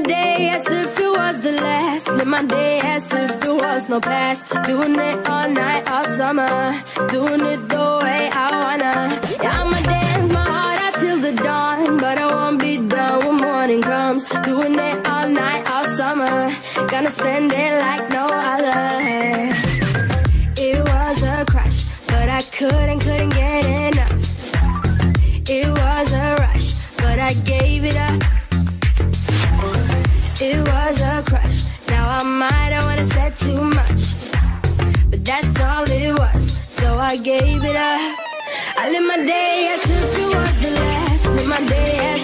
day as if it was the last. Live my day as if there was no past. Doing it all night, all summer. Doing it the way I wanna. Yeah, I'ma dance my heart out till the dawn, but I won't be done when morning comes. Doing it all night, all summer. Gonna spend it like no other. It was a crush, but I couldn't get enough. It was a rush, but I gave it up. It was a crush. Now I might have wanna said too much, but that's all it was, so I gave it up. I live my day as if it was the last. Live my day as